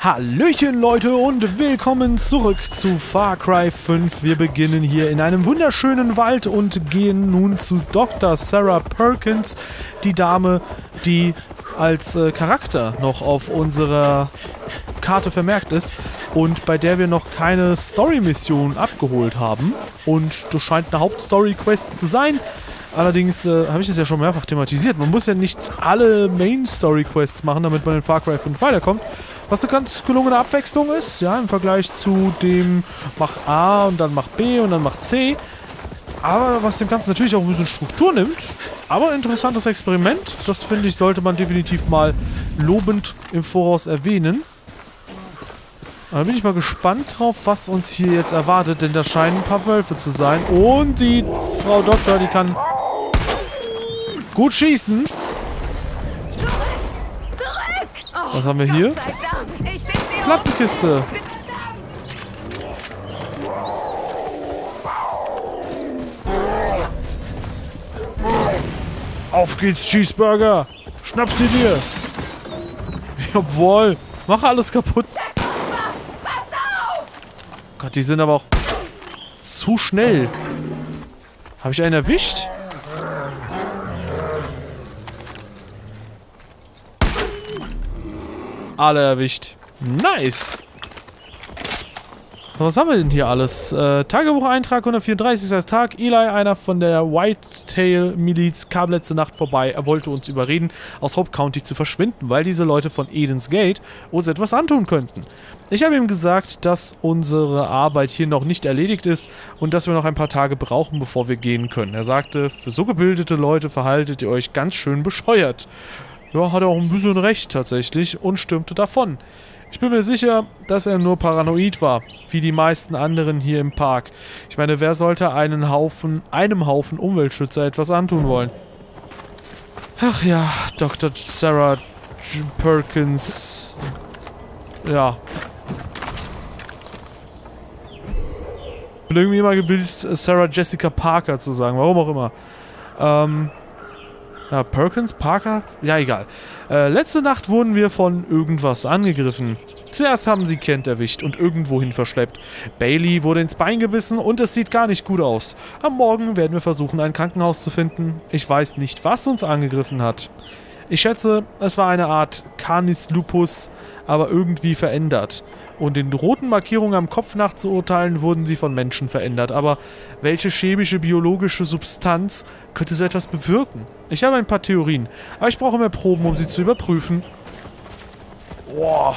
Hallöchen Leute und willkommen zurück zu Far Cry 5. Wir beginnen hier in einem wunderschönen Wald und gehen nun zu Dr. Sarah Perkins, die Dame, die als Charakter noch auf unserer Karte vermerkt ist und bei der wir noch keine Story-Mission abgeholt haben. Und das scheint eine Hauptstory-Quest zu sein. Allerdings habe ich das ja schon mehrfach thematisiert. Man muss ja nicht alle Main-Story-Quests machen, damit man in Far Cry 5 weiterkommt. Was eine ganz gelungene Abwechslung ist, ja, im Vergleich zu dem mach A und dann mach B und dann mach C. Aber was dem Ganzen natürlich auch ein bisschen Struktur nimmt. Aber ein interessantes Experiment. Das, finde ich, sollte man definitiv mal lobend im Voraus erwähnen. Da bin ich mal gespannt drauf, was uns hier jetzt erwartet, denn da scheinen ein paar Wölfe zu sein. Und die Frau Doktor, die kann gut schießen. Was haben wir hier? Plattenkiste. Auf geht's, Cheeseburger. Schnapp sie dir. Jawohl. Mach alles kaputt. Gott, die sind aber auch zu schnell. Habe ich einen erwischt? Alle erwischt. Nice. Was haben wir denn hier alles? Tagebucheintrag 134. Tag. Eli, einer von der Whitetail-Miliz, kam letzte Nacht vorbei. Er wollte uns überreden, aus Hope County zu verschwinden, weil diese Leute von Eden's Gate uns etwas antun könnten. Ich habe ihm gesagt, dass unsere Arbeit hier noch nicht erledigt ist und dass wir noch ein paar Tage brauchen, bevor wir gehen können. Er sagte, für so gebildete Leute verhaltet ihr euch ganz schön bescheuert. Ja, hat er auch ein bisschen recht tatsächlich und stürmte davon. Ich bin mir sicher, dass er nur paranoid war, wie die meisten anderen hier im Park. Ich meine, wer sollte einem Haufen Umweltschützer etwas antun wollen? Ach ja, Dr. Sarah Perkins. Ja. Ich bin irgendwie immer gebildet, Sarah Jessica Parker zu sagen, warum auch immer. Ja, Perkins? Parker? Ja, egal. Letzte Nacht wurden wir von irgendwas angegriffen. Zuerst haben sie Kent erwischt und irgendwohin verschleppt. Bailey wurde ins Bein gebissen und es sieht gar nicht gut aus. Am Morgen werden wir versuchen, ein Krankenhaus zu finden. Ich weiß nicht, was uns angegriffen hat. Ich schätze, es war eine Art Canis Lupus, aber irgendwie verändert. Und den roten Markierungen am Kopf nach zu urteilen, wurden sie von Menschen verändert. Aber welche chemische, biologische Substanz könnte so etwas bewirken? Ich habe ein paar Theorien, aber ich brauche mehr Proben, um sie zu überprüfen. Boah.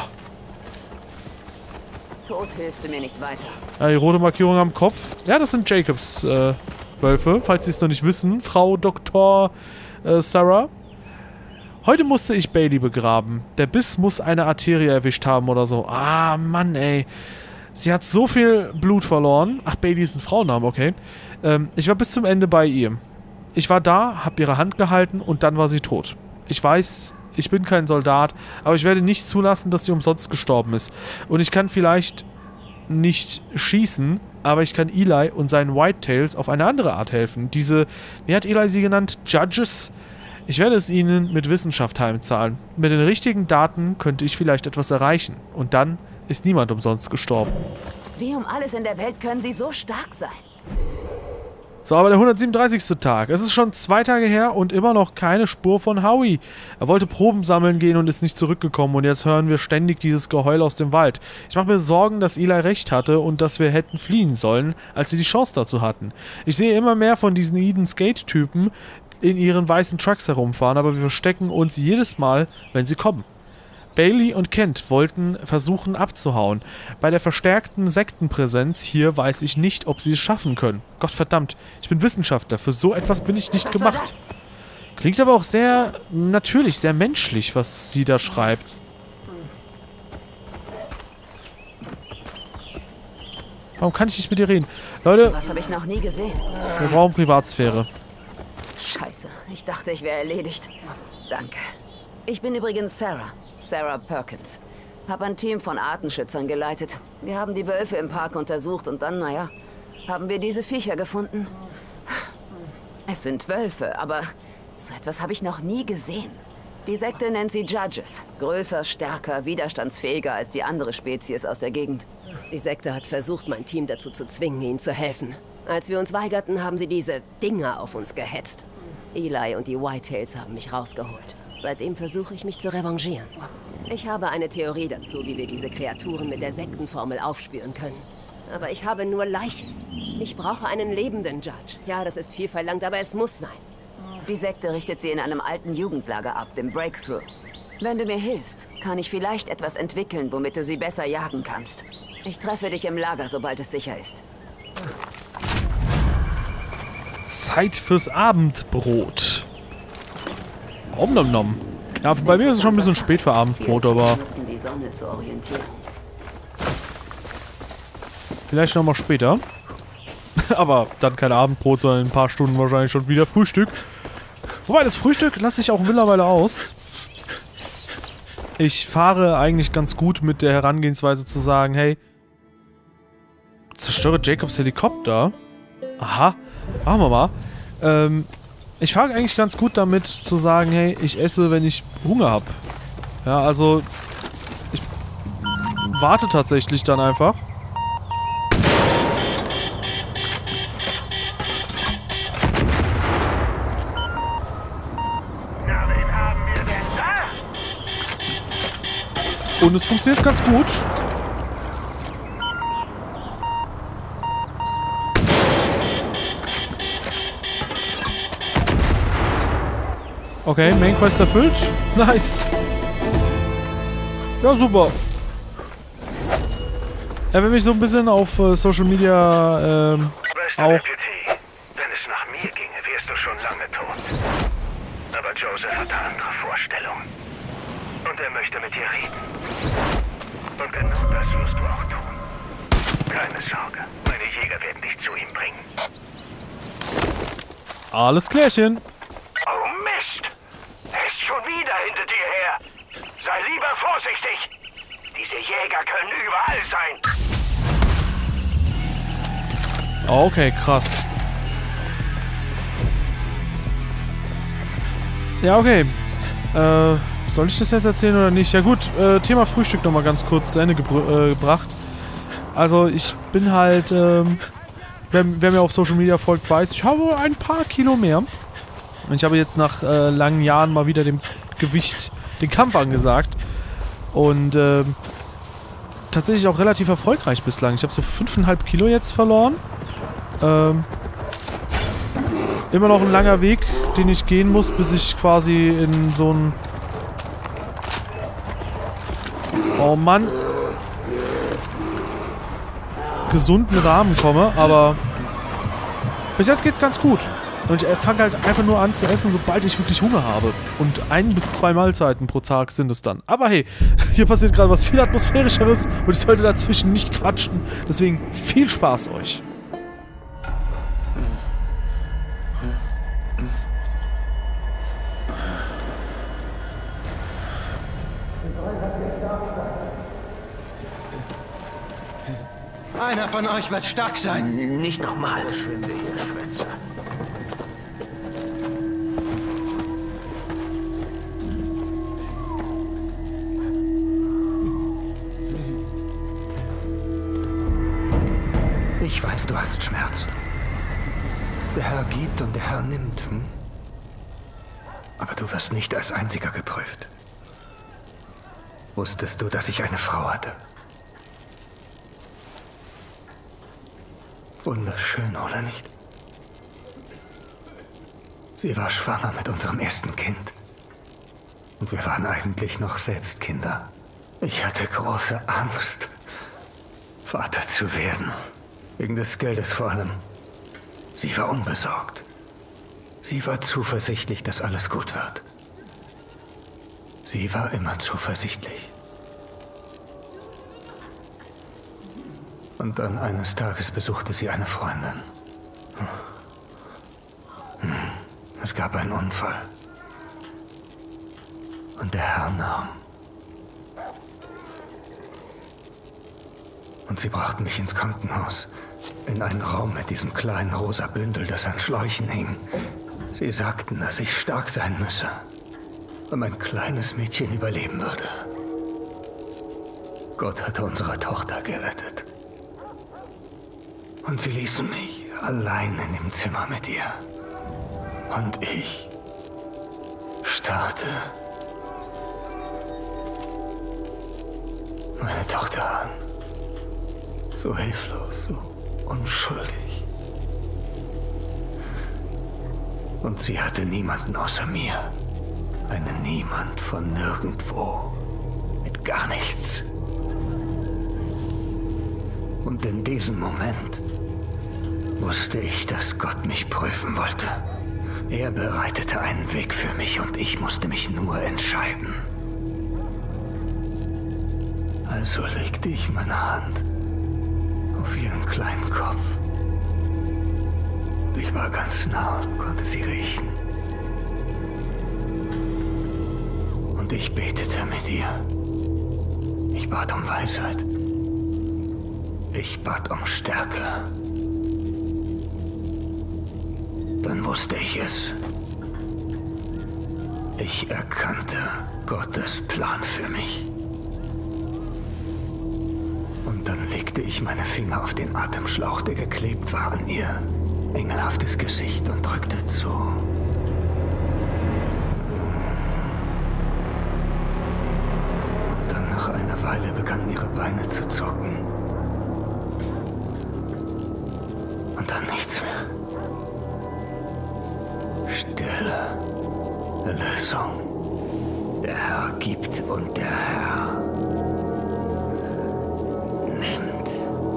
Tod hilft mir nicht weiter. Ja, die rote Markierung am Kopf. Ja, das sind Jacobs Wölfe, falls Sie es noch nicht wissen. Frau Dr. Sarah. Heute musste ich Bailey begraben. Der Biss muss eine Arterie erwischt haben oder so. Ah, Mann, ey. Sie hat so viel Blut verloren. Ach, Bailey ist ein Frauenname, okay. Ich war bis zum Ende bei ihr. Ich war da, hab ihre Hand gehalten und dann war sie tot. Ich weiß, ich bin kein Soldat, aber ich werde nicht zulassen, dass sie umsonst gestorben ist. Und ich kann vielleicht nicht schießen, aber ich kann Eli und seinen Whitetails auf eine andere Art helfen. Diese, wie hat Eli sie genannt? Judges? Ich werde es ihnen mit Wissenschaft heimzahlen. Mit den richtigen Daten könnte ich vielleicht etwas erreichen. Und dann ist niemand umsonst gestorben. Wie um alles in der Welt können sie so stark sein? So, aber der 137. Tag. Es ist schon 2 Tage her und immer noch keine Spur von Howie. Er wollte Proben sammeln gehen und ist nicht zurückgekommen. Und jetzt hören wir ständig dieses Geheul aus dem Wald. Ich mache mir Sorgen, dass Eli recht hatte und dass wir hätten fliehen sollen, als sie die Chance dazu hatten. Ich sehe immer mehr von diesen Eden's Gate-Typen in ihren weißen Trucks herumfahren, aber wir verstecken uns jedes Mal, wenn sie kommen. Bailey und Kent wollten versuchen abzuhauen. Bei der verstärkten Sektenpräsenz hier weiß ich nicht, ob sie es schaffen können. Gottverdammt, ich bin Wissenschaftler, für so etwas bin ich nicht gemacht. Klingt aber auch sehr natürlich, sehr menschlich, was sie da schreibt. Warum kann ich nicht mit ihr reden? Leute, was habe ich noch nie gesehen? Wir brauchen Privatsphäre. Scheiße, ich dachte, ich wäre erledigt. Danke. Ich bin übrigens Sarah Perkins. Hab ein Team von Artenschützern geleitet. Wir haben die Wölfe im Park untersucht und dann, naja, haben wir diese Viecher gefunden. Es sind Wölfe, aber so etwas habe ich noch nie gesehen. Die Sekte nennt sie Judges. Größer, stärker, widerstandsfähiger als die andere Spezies aus der Gegend. Die Sekte hat versucht, mein Team dazu zu zwingen, ihnen zu helfen. Als wir uns weigerten, haben sie diese Dinger auf uns gehetzt. Eli und die Whitetails haben mich rausgeholt. Seitdem versuche ich, mich zu revanchieren. Ich habe eine Theorie dazu, wie wir diese Kreaturen mit der Sektenformel aufspüren können. Aber ich habe nur Leichen. Ich brauche einen lebenden Judge. Ja, das ist viel verlangt, aber es muss sein. Die Sekte richtet sie in einem alten Jugendlager ab, dem Breakthrough. Wenn du mir hilfst, kann ich vielleicht etwas entwickeln, womit du sie besser jagen kannst. Ich treffe dich im Lager, sobald es sicher ist. Zeit fürs Abendbrot. Om nom nom. Ja, bei mir ist es schon ein bisschen spät für Abendbrot, aber Die Sonne zu orientieren. vielleicht noch mal später. Aber dann kein Abendbrot, sondern in ein paar Stunden wahrscheinlich schon wieder Frühstück. Wobei, das Frühstück lasse ich auch mittlerweile aus. Ich fahre eigentlich ganz gut mit der Herangehensweise zu sagen, hey, zerstöre Jacobs Helikopter. Aha, machen wir mal. Ich fahre eigentlich ganz gut damit zu sagen, hey, ich esse, wenn ich Hunger habe. Ja, also ich warte tatsächlich dann einfach. Und es funktioniert ganz gut. Okay, Main Quest erfüllt. Nice. Ja, super. Ja, wenn mich so ein bisschen auf Social Media Weißt du, auch... Deputy, wenn es nach mir ginge, wärst du schon lange tot. Aber Joseph hat eine andere Vorstellung. Und er möchte mit dir reden. Und genau das wirst du auch tun. Keine Sorge, meine Jäger werden dich zu ihm bringen. Alles klärchen. Oh Mist! Er ist schon wieder hinter dir her. Sei lieber vorsichtig. Diese Jäger können überall sein. Okay, krass. Ja, okay. Soll ich das jetzt erzählen oder nicht? Ja gut, Thema Frühstück nochmal ganz kurz zu Ende gebracht. Also ich bin halt, wer mir auf Social Media folgt, weiß, ich habe ein paar Kilo mehr. Und ich habe jetzt nach langen Jahren mal wieder dem Gewicht den Kampf angesagt. Und tatsächlich auch relativ erfolgreich bislang. Ich habe so 5,5 Kilo jetzt verloren. Immer noch ein langer Weg, den ich gehen muss, bis ich quasi in so ein... Oh Mann. Gesunden Rahmen komme, aber bis jetzt geht's ganz gut. Und ich fange halt einfach nur an zu essen, sobald ich wirklich Hunger habe. Und 1 bis 2 Mahlzeiten pro Tag sind es dann. Aber hey, hier passiert gerade was viel Atmosphärischeres und ich sollte dazwischen nicht quatschen. Deswegen viel Spaß euch. Einer von euch wird stark sein. Nicht nochmal. Verschwinde hier, Schwätzer. Ich weiß, du hast Schmerzen. Der Herr gibt und der Herr nimmt. Hm? Aber du wirst nicht als Einziger geprüft. Wusstest du, dass ich eine Frau hatte? Wunderschön, oder nicht? Sie war schwanger mit unserem ersten Kind. Und wir waren eigentlich noch selbst Kinder. Ich hatte große Angst, Vater zu werden. Wegen des Geldes vor allem. Sie war unbesorgt. Sie war zuversichtlich, dass alles gut wird. Sie war immer zuversichtlich. Und dann eines Tages besuchte sie eine Freundin. Es gab einen Unfall. Und der Herr nahm. Und sie brachten mich ins Krankenhaus. In einen Raum mit diesem kleinen rosa Bündel, das an Schläuchen hing. Sie sagten, dass ich stark sein müsse. und mein kleines Mädchen überleben würde. Gott hatte unsere Tochter gerettet. Und sie ließen mich allein in dem Zimmer mit ihr. Und ich starrte meine Tochter an. So hilflos, so unschuldig. Und sie hatte niemanden außer mir. Einen Niemand von nirgendwo. Mit gar nichts. Und in diesem Moment wusste ich, dass Gott mich prüfen wollte. Er bereitete einen Weg für mich und ich musste mich nur entscheiden. Also legte ich meine Hand auf ihren kleinen Kopf. Ich war ganz nah und konnte sie riechen. Und ich betete mit ihr. Ich bat um Weisheit. Ich bat um Stärke. Dann wusste ich es. Ich erkannte Gottes Plan für mich. Und dann legte ich meine Finger auf den Atemschlauch, der geklebt war an ihr engelhaftes Gesicht und drückte zu. Und dann nach einer Weile begannen ihre Beine zu zucken. Und dann nichts mehr. Stille. Erlösung. Der Herr gibt und der Herr nimmt.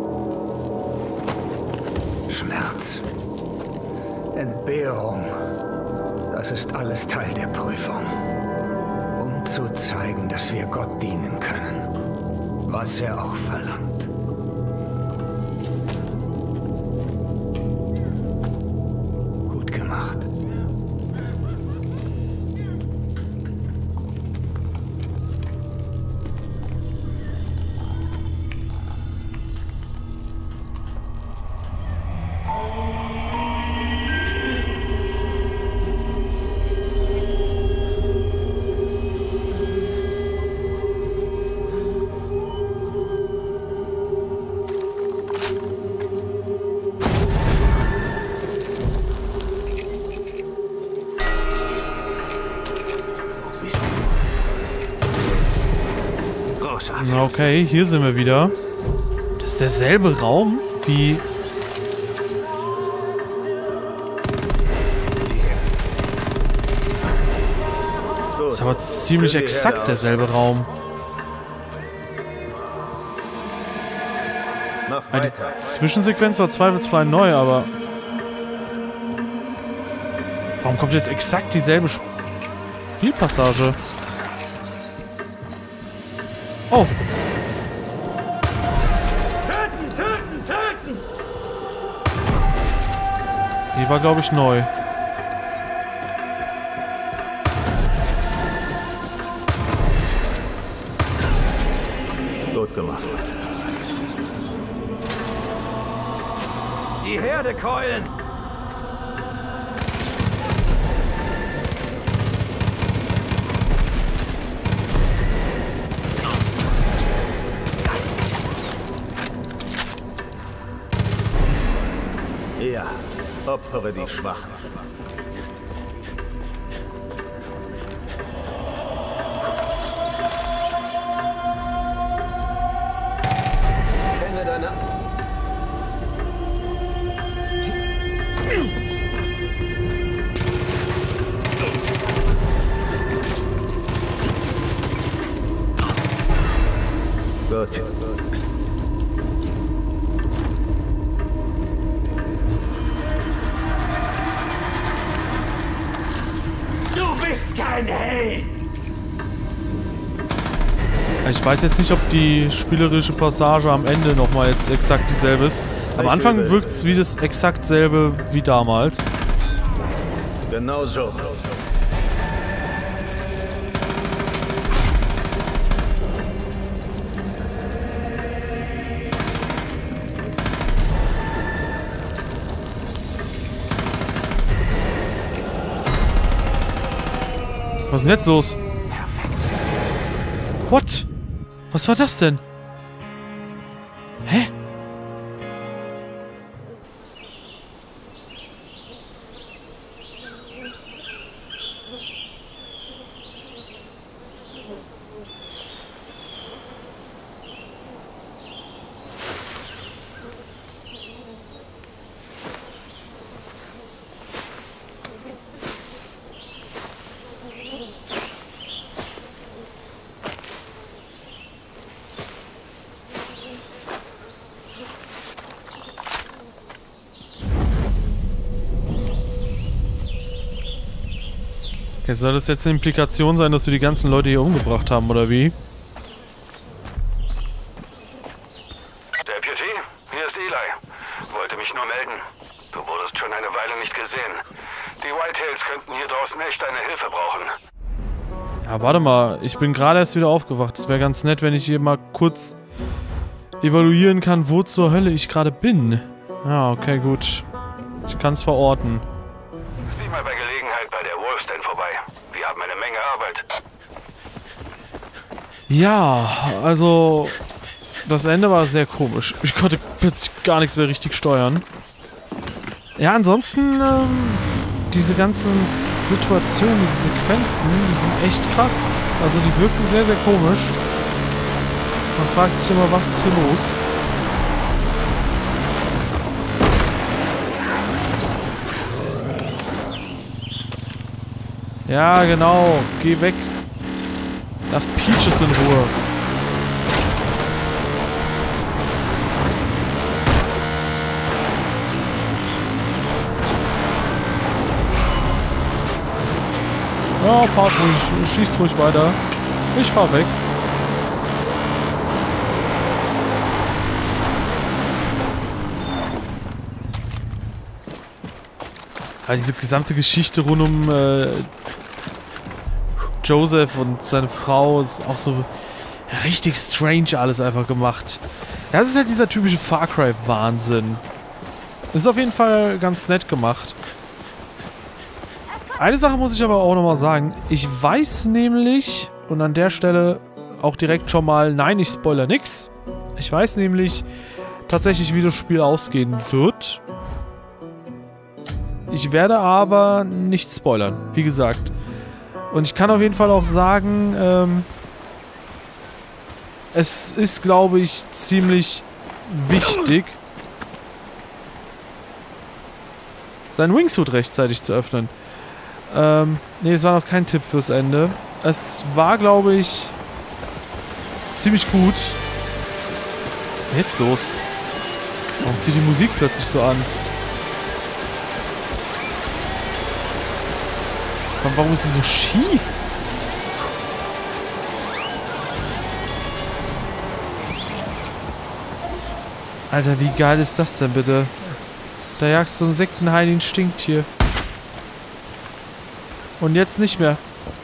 Schmerz. Entbehrung. Das ist alles Teil der Prüfung. Um zu zeigen, dass wir Gott dienen können. Was er auch verlangt. Gut gemacht. Okay, hier sind wir wieder. Das ist derselbe Raum wie... Das ist aber ziemlich exakt derselbe Raum. Die Zwischensequenz war zweifelsfrei neu, aber... Warum kommt jetzt exakt dieselbe Spielpassage? Oh! Töten, töten, töten! Die war, glaube ich, neu. Gut gemacht. Die Herde keulen! Ja, opfere die Schwachen. Kenne deine... Gut. Ich weiß jetzt nicht, ob die spielerische Passage am Ende nochmal jetzt exakt dieselbe ist. Am Anfang wirkt es wie das exakt selbe wie damals. Genau so. Was ist denn jetzt los? What? Was war das denn? Hä? Okay, soll das jetzt eine Implikation sein, dass wir die ganzen Leute hier umgebracht haben, oder wie? Deputy, hier ist Eli. Wollte mich nur melden. Du wurdest schon eine Weile nicht gesehen. Die Whitetails könnten hier draußen echt deine Hilfe brauchen. Ja, warte mal. Ich bin gerade erst wieder aufgewacht. Es wäre ganz nett, wenn ich hier mal kurz evaluieren kann, wo zur Hölle ich gerade bin. Ja, okay, gut. Ich kann es verorten. Sieh mal bei Gelegenheit bei der Wolfsden vorbei. Wir haben eine Menge Arbeit. Ja, also das Ende war sehr komisch. Ich konnte plötzlich gar nichts mehr richtig steuern. Ja, ansonsten diese ganzen Situationen, diese Sequenzen, die sind echt krass. Also die wirken sehr, sehr komisch. Man fragt sich immer, was ist hier los? Ja, genau. Geh weg. Lass Peaches in Ruhe. Ja, fahrt ruhig. Schießt ruhig weiter. Ich fahr weg. Ja, diese gesamte Geschichte rund um Joseph und seine Frau ist auch so richtig strange alles einfach gemacht. Ja, das ist halt dieser typische Far Cry Wahnsinn. Ist auf jeden Fall ganz nett gemacht. Eine Sache muss ich aber auch nochmal sagen. Ich weiß nämlich, und an der Stelle auch direkt schon mal, nein, ich spoiler nix. Ich weiß nämlich tatsächlich, wie das Spiel ausgehen wird. Ich werde aber nicht spoilern, wie gesagt. Und ich kann auf jeden Fall auch sagen, es ist, glaube ich, ziemlich wichtig, seinen Wingsuit rechtzeitig zu öffnen. Nee, es war noch kein Tipp fürs Ende. Es war, glaube ich, ziemlich gut. Was ist denn jetzt los? Warum zieht die Musik plötzlich so an? Warum ist sie so schief? Alter, wie geil ist das denn bitte? Da jagt so ein Sektenhain, ein Stinktier. Und jetzt nicht mehr.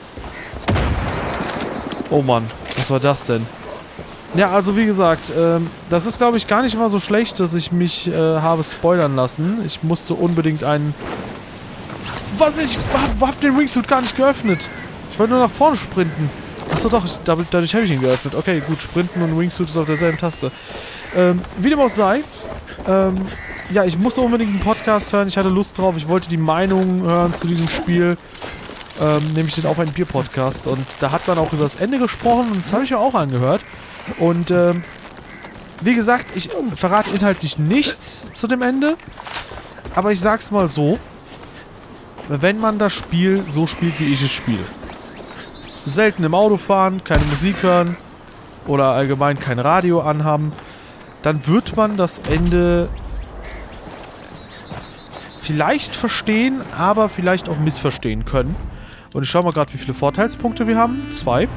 Oh Mann, was war das denn? Ja, also wie gesagt, das ist, glaube ich, gar nicht mal so schlecht, dass ich mich habe spoilern lassen. Ich musste unbedingt einen... Was? Ich hab den Wingsuit gar nicht geöffnet. Ich wollte nur nach vorne sprinten. Achso doch, dadurch habe ich ihn geöffnet. Okay, gut, Sprinten und Wingsuit ist auf derselben Taste. Wie dem auch sei. Ja, ich musste unbedingt einen Podcast hören. Ich hatte Lust drauf. Ich wollte die Meinung hören zu diesem Spiel. Nämlich den Auf ein Bier Podcast. Und da hat man auch über das Ende gesprochen. Und das habe ich mir auch angehört. Und wie gesagt, ich verrate inhaltlich nichts zu dem Ende. Aber ich sag's mal so. Wenn man das Spiel so spielt, wie ich es spiele. Selten im Auto fahren, keine Musik hören oder allgemein kein Radio anhaben, dann wird man das Ende vielleicht verstehen, aber vielleicht auch missverstehen können. Und ich schaue mal gerade, wie viele Vorteilspunkte wir haben. 2.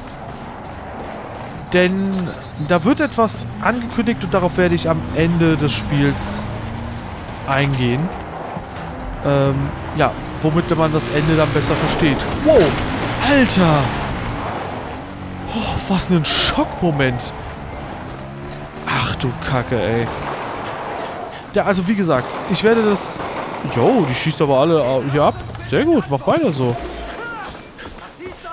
Denn da wird etwas angekündigt und darauf werde ich am Ende des Spiels eingehen. Ja, womit man das Ende dann besser versteht. Wow, Alter! Oh, was ein Schockmoment. Ach du Kacke, ey. Ja, also wie gesagt, ich werde das... Jo, die schießt aber alle hier ab. Sehr gut, mach weiter so.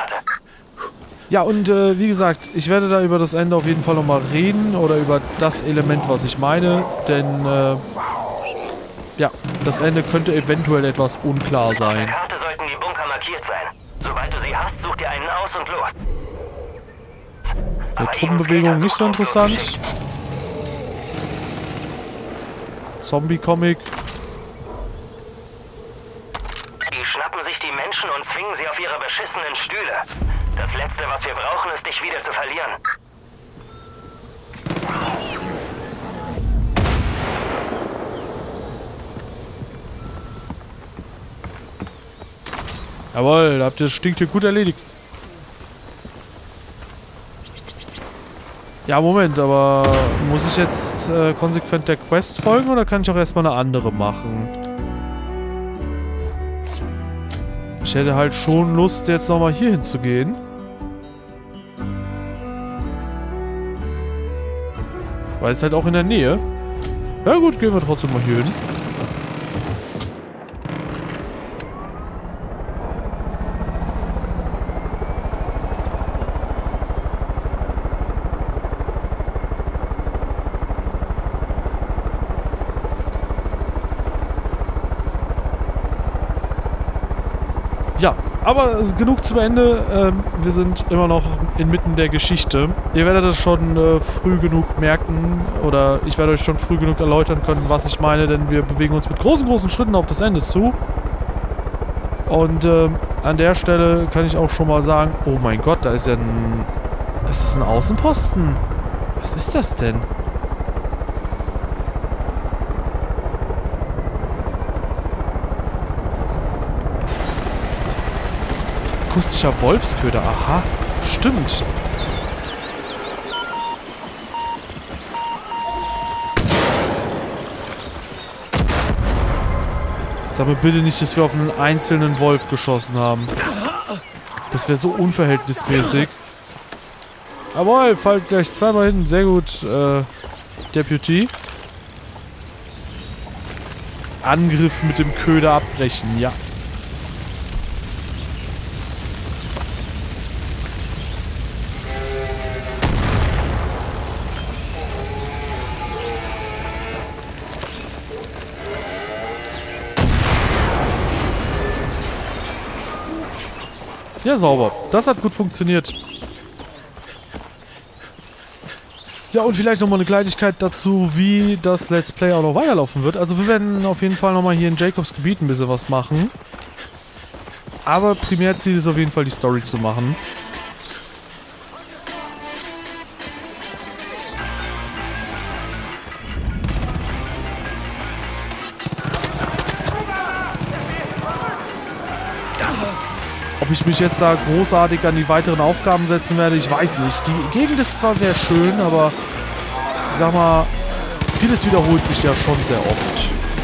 Karte. Ja, und wie gesagt, ich werde da über das Ende auf jeden Fall nochmal reden oder über das Element, was ich meine, denn ja, das Ende könnte eventuell etwas unklar Auf der sein. Karte sollten die Bunker markiert sein. Sobald du sie hast, such dir einen aus und los. Die Truppenbewegung nicht so interessant. Zombie-Comic. Die schnappen sich die Menschen und zwingen sie auf ihre beschissenen Stühle. Das Letzte, was wir brauchen, ist, dich wieder zu verlieren. Jawohl, da habt ihr das Stinktier gut erledigt. Ja, Moment, aber muss ich jetzt konsequent der Quest folgen oder kann ich auch erstmal eine andere machen? Ich hätte halt schon Lust, jetzt nochmal hier hinzugehen. Weil es halt auch in der Nähe. Ja gut, gehen wir trotzdem mal hier hin. Ja, aber genug zum Ende. Wir sind immer noch inmitten der Geschichte. Ihr werdet das schon früh genug merken oder ich werde euch schon früh genug erläutern können, was ich meine, denn wir bewegen uns mit großen Schritten auf das Ende zu. Und an der Stelle kann ich auch schon mal sagen, oh mein Gott, da ist ja ein... Ist das ein Außenposten? Was ist das denn? Akustischer Wolfsköder, aha. Stimmt. Sag mir bitte nicht, dass wir auf einen einzelnen Wolf geschossen haben. Das wäre so unverhältnismäßig. Jawohl, fallt gleich zweimal hin. Sehr gut, Deputy. Angriff mit dem Köder abbrechen, ja. Ja, sauber. Das hat gut funktioniert. Ja, und vielleicht nochmal eine Kleinigkeit dazu, wie das Let's Play auch noch weiterlaufen wird. Also wir werden auf jeden Fall nochmal hier in Jacobs Gebiet ein bisschen was machen. Aber Primärziel ist auf jeden Fall die Story zu machen. Ob ich mich jetzt da großartig an die weiteren Aufgaben setzen werde, ich weiß nicht. Die Gegend ist zwar sehr schön, aber ich sag mal, vieles wiederholt sich ja schon sehr oft.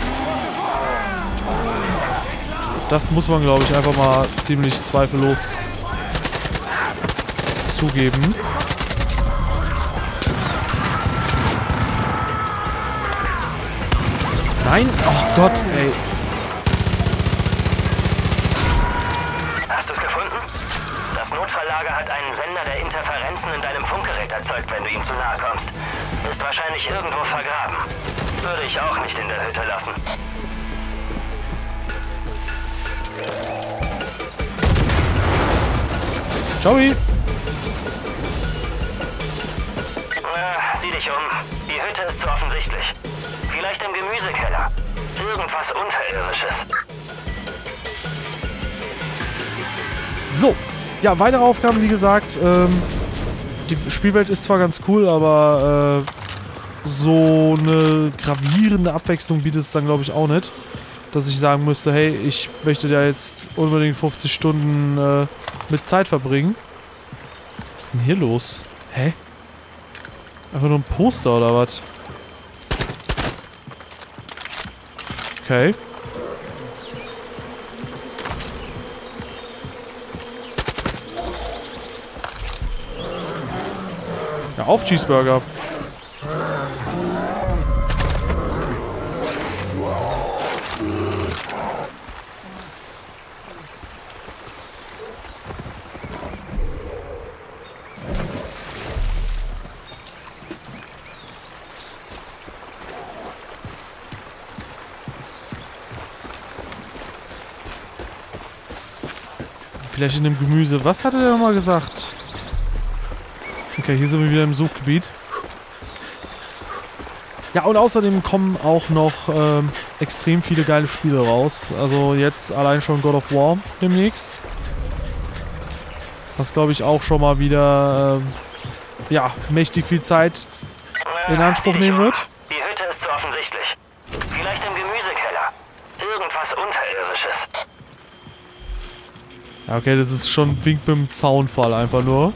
Das muss man, glaube ich, einfach mal ziemlich zweifellos zugeben. Nein? Oh Gott, ey. Notfalllager hat einen Sender, der Interferenzen in deinem Funkgerät erzeugt, wenn du ihm zu nahe kommst. Ist wahrscheinlich irgendwo vergraben. Würde ich auch nicht in der Hütte lassen. Ciao. Sieh dich um. Die Hütte ist zu offensichtlich. Vielleicht im Gemüsekeller. Irgendwas Unterirdisches. So. Ja, weitere Aufgaben, wie gesagt. Die Spielwelt ist zwar ganz cool, aber so eine gravierende Abwechslung bietet es dann, glaube ich, auch nicht. Dass ich sagen müsste, hey, ich möchte da jetzt unbedingt 50 Stunden mit Zeit verbringen. Was ist denn hier los? Hä? Einfach nur ein Poster oder was? Okay. Ja, auf Cheeseburger. Vielleicht in dem Gemüse. Was hatte der nochmal gesagt? Okay, hier sind wir wieder im Suchgebiet. Ja, und außerdem kommen auch noch extrem viele geile Spiele raus. Also jetzt allein schon God of War demnächst. Was, glaube ich, auch schon mal wieder ja, mächtig viel Zeit in Anspruch nehmen wird. Die Hütte ist zu offensichtlich. Vielleicht im Gemüsekeller. Irgendwas Unterirdisches. Ja, okay, das ist schon Wink mit dem Zaunfall einfach nur.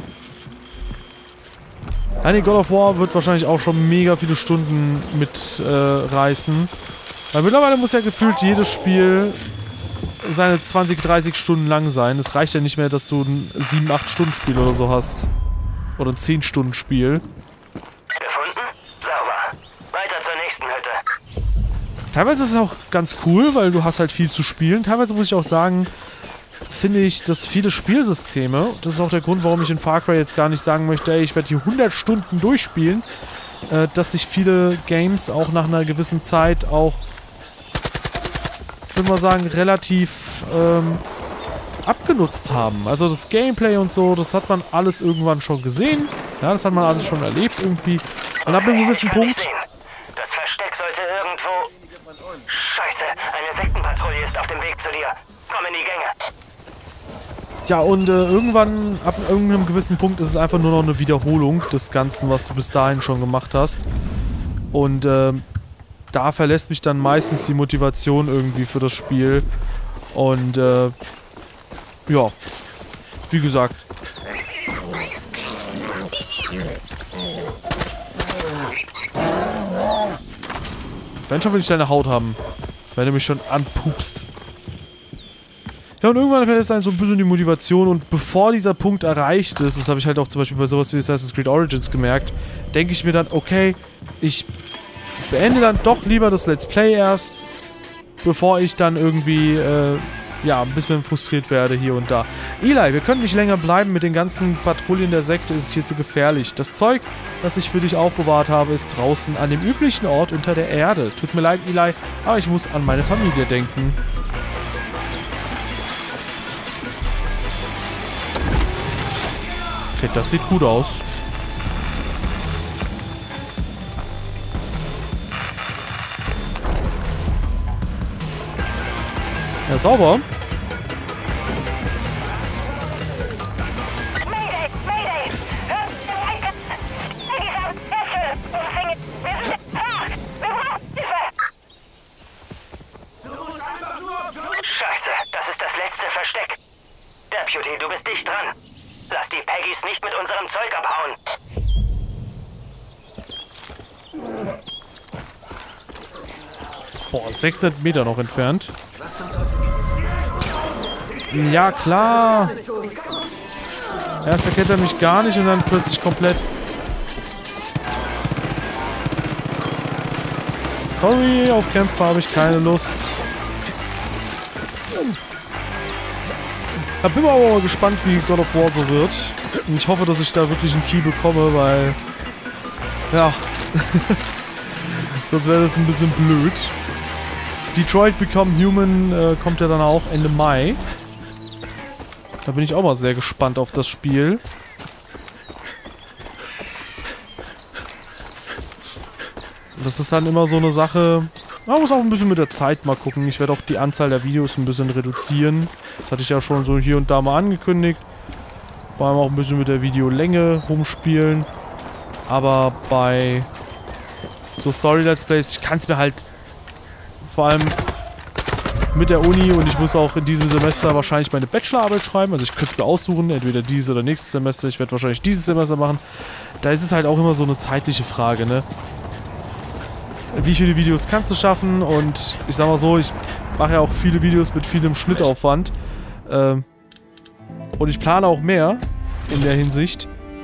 Nein, God of War wird wahrscheinlich auch schon mega viele Stunden mitreißen. Weil mittlerweile muss ja gefühlt jedes Spiel seine 20, 30 Stunden lang sein. Es reicht ja nicht mehr, dass du ein 7-8-Stunden-Spiel oder so hast. Oder ein 10-Stunden-Spiel. Gefunden? Sauber. Weiter zur nächsten Hütte. Teilweise ist es auch ganz cool, weil du hast halt viel zu spielen. Teilweise muss ich auch sagen, finde ich, dass viele Spielsysteme, das ist auch der Grund, warum ich in Far Cry jetzt gar nicht sagen möchte, ey, ich werde hier 100 Stunden durchspielen, dass sich viele Games auch nach einer gewissen Zeit auch, ich würde mal sagen, relativ abgenutzt haben. Also das Gameplay und so, das hat man alles irgendwann schon gesehen. Ja, das hat man alles schon erlebt irgendwie. Und ab einem gewissen Punkt... Das Versteck sollte irgendwo... Scheiße, eine Sektenpatrouille ist auf dem Weg zu dir. Komm in die Gänge. Ja, und irgendwann, ab irgendeinem gewissen Punkt ist es einfach nur noch eine Wiederholung des Ganzen, was du bis dahin schon gemacht hast. Und da verlässt mich dann meistens die Motivation irgendwie für das Spiel. Und ja, wie gesagt. Wenn schon will ich deine Haut haben, wenn du mich schon anpupst. Ja, und irgendwann verlässt dann so ein bisschen die Motivation und bevor dieser Punkt erreicht ist, das habe ich halt auch zum Beispiel bei sowas wie Assassin's Creed Origins gemerkt, denke ich mir dann, okay, ich beende dann doch lieber das Let's Play erst, bevor ich dann irgendwie, ja, ein bisschen frustriert werde hier und da. Eli, wir können nicht länger bleiben, mit den ganzen Patrouillen der Sekte ist es hier zu gefährlich. Das Zeug, das ich für dich aufbewahrt habe, ist draußen an dem üblichen Ort unter der Erde. Tut mir leid, Eli, aber ich muss an meine Familie denken. Okay, das sieht gut aus. Ja, sauber. Scheiße, das ist das letzte Versteck. Deputy, du bist dicht dran. Lass die Peggys nicht mit unserem Zeug abhauen. Boah, 600 Meter noch entfernt. Ja, klar. Erst erkennt er mich gar nicht und dann plötzlich komplett. Sorry, auf Kämpfe habe ich keine Lust. Ich bin aber auch gespannt, wie God of War so wird. Und ich hoffe, dass ich da wirklich einen Key bekomme, weil... Ja. Sonst wäre das ein bisschen blöd. Detroit Become Human kommt ja dann auch Ende Mai. Da bin ich auch mal sehr gespannt auf das Spiel. Das ist dann immer so eine Sache... Man muss auch ein bisschen mit der Zeit mal gucken. Ich werde auch die Anzahl der Videos ein bisschen reduzieren. Das hatte ich ja schon so hier und da mal angekündigt. Vor allem auch ein bisschen mit der Videolänge rumspielen. Aber bei so Story-Let's Plays, ich kann es mir halt vor allem mit der Uni und ich muss auch in diesem Semester wahrscheinlich meine Bachelorarbeit schreiben. Also ich könnte es mir aussuchen, entweder dieses oder nächstes Semester. Ich werde wahrscheinlich dieses Semester machen. Da ist es halt auch immer so eine zeitliche Frage, ne? Wie viele Videos kannst du schaffen? Und ich sag mal so, ich mache ja auch viele Videos mit vielem Schnittaufwand. Und ich plane auch mehr in der Hinsicht.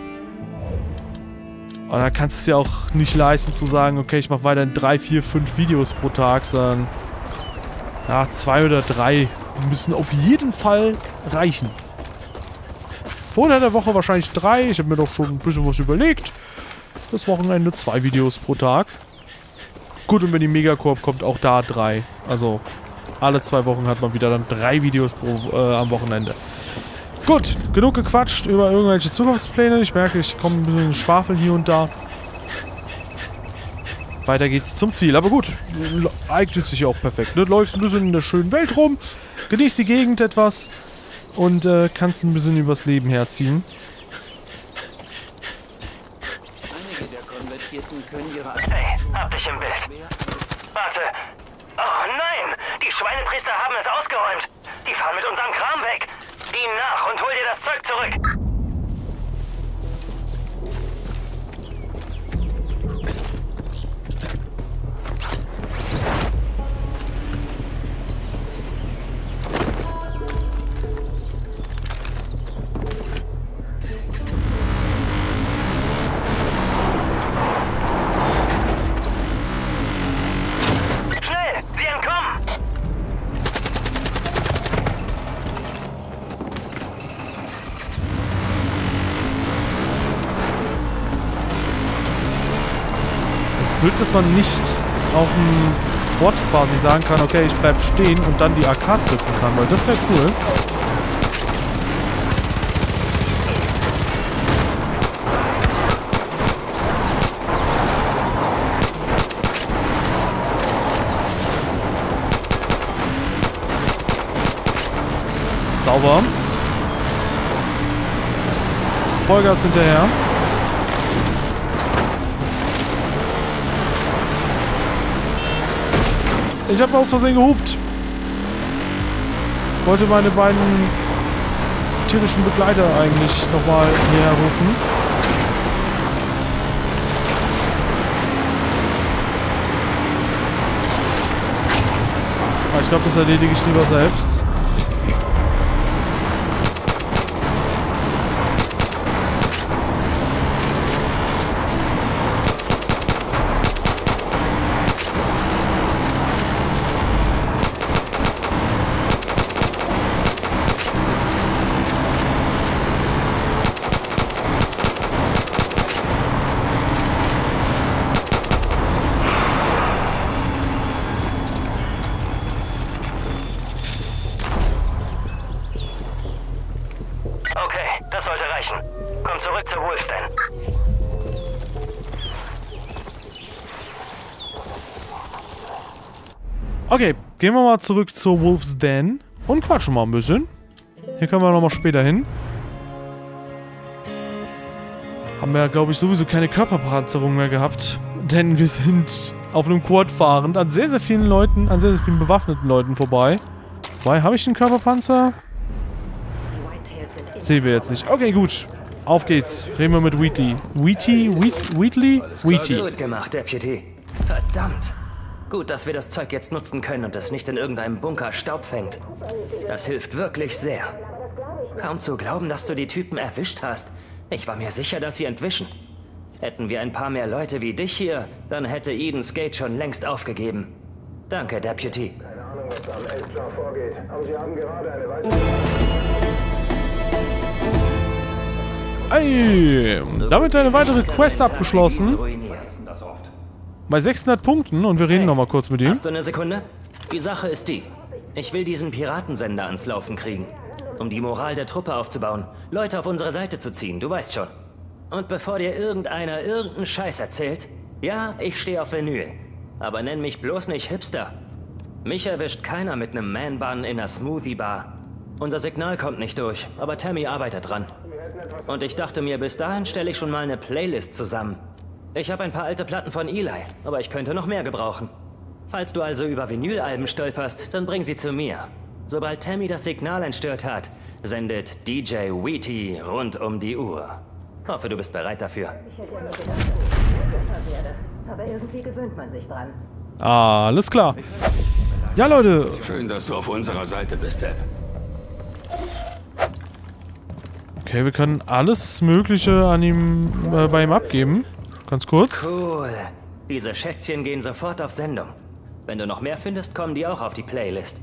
Und da kannst du es ja auch nicht leisten zu sagen, okay, ich mache weiterhin 3, 4, 5 Videos pro Tag, sondern ja, 2 oder 3 müssen auf jeden Fall reichen. Vorher der Woche wahrscheinlich 3. Ich habe mir doch schon ein bisschen was überlegt. Das Wochenende 2 Videos pro Tag. Gut, und wenn die Megacorp kommt, auch da 3. Also alle 2 Wochen hat man wieder dann 3 Videos am Wochenende. Gut, genug gequatscht über irgendwelche Zukunftspläne. Ich merke, ich komme ein bisschen in Schwafel hier und da. Weiter geht's zum Ziel. Aber gut, eignet sich auch perfekt. Ne? Läufst ein bisschen in der schönen Welt rum, genießt die Gegend etwas und kannst ein bisschen übers Leben herziehen. Einige der Konvertierten können ihre... Hey, hab dich im Bild. Warte. Oh nein! Die Schweinepriester haben es ausgeräumt. Die fahren mit unserem Kram weg. Ihnen nach und hol dir das Zeug zurück. Blöd, dass man nicht auf dem Quad quasi sagen kann, okay, ich bleib stehen und dann die AK zücken kann, weil das wäre cool. Sauber. Jetzt Vollgas hinterher. Ich habe aus Versehen gehupt. Ich wollte meine beiden tierischen Begleiter eigentlich nochmal näher rufen. Aber ich glaube, das erledige ich lieber selbst. Okay, gehen wir mal zurück zur Wolf's Den und quatschen mal ein bisschen. Hier können wir nochmal später hin. Haben wir ja, glaube ich, sowieso keine Körperpanzerung mehr gehabt. Denn wir sind auf einem Quad fahrend an sehr, sehr vielen Leuten, an sehr, sehr vielen bewaffneten Leuten vorbei. Wobei, habe ich einen Körperpanzer? Sehen wir jetzt nicht. Okay, gut. Auf geht's. Reden wir mit Wheatley. Wheatley? Gut gemacht, Deputy. Verdammt. Gut, dass wir das Zeug jetzt nutzen können und es nicht in irgendeinem Bunker Staub fängt. Das hilft wirklich sehr. Kaum zu glauben, dass du die Typen erwischt hast. Ich war mir sicher, dass sie entwischen. Hätten wir ein paar mehr Leute wie dich hier, dann hätte Eden's Gate schon längst aufgegeben. Danke, Deputy. Keine Ahnung, was da am Elfjar vorgeht, aber sie haben gerade eine weitere... Ey, damit eine weitere Quest abgeschlossen. Bei 600 Punkten und wir reden nochmal kurz mit ihm. Hast du eine Sekunde? Die Sache ist die. Ich will diesen Piratensender ans Laufen kriegen. Um die Moral der Truppe aufzubauen, Leute auf unsere Seite zu ziehen, du weißt schon. Und bevor dir irgendeiner irgendeinen Scheiß erzählt, ja, ich stehe auf Vinyl. Aber nenn mich bloß nicht Hipster. Mich erwischt keiner mit einem Man-Bun in einer Smoothie-Bar. Unser Signal kommt nicht durch, aber Tammy arbeitet dran. Und ich dachte mir, bis dahin stelle ich schon mal eine Playlist zusammen. Ich habe ein paar alte Platten von Eli, aber ich könnte noch mehr gebrauchen. Falls du also über Vinylalben stolperst, dann bring sie zu mir. Sobald Tammy das Signal entstört hat, sendet DJ Wheaty rund um die Uhr. Hoffe, du bist bereit dafür. Ich hätte ja nur gedacht, dass ich werde. Aber irgendwie gewöhnt man sich dran. Alles klar. Ja, Leute. Schön, dass du auf unserer Seite bist, Deb. Okay, wir können alles Mögliche an ihm, bei ihm abgeben. Ganz kurz. Cool. Diese Schätzchen gehen sofort auf Sendung. Wenn du noch mehr findest, kommen die auch auf die Playlist.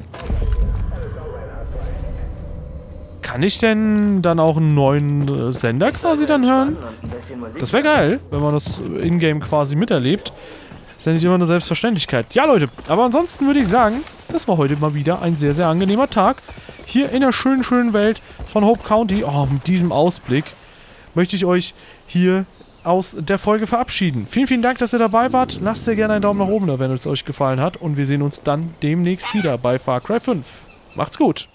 Kann ich denn dann auch einen neuen Sender quasi dann hören? Das wäre geil, wenn man das in-game quasi miterlebt. Ist ja nicht immer eine Selbstverständlichkeit. Ja, Leute, aber ansonsten würde ich sagen, das war heute mal wieder ein sehr, sehr angenehmer Tag. hier in der schönen Welt von Hope County. Oh, mit diesem Ausblick möchte ich euch hier aus der Folge verabschieden. Vielen Dank, dass ihr dabei wart. Lasst sehr gerne einen Daumen nach oben da, wenn es euch gefallen hat. Und wir sehen uns dann demnächst wieder bei Far Cry 5. Macht's gut!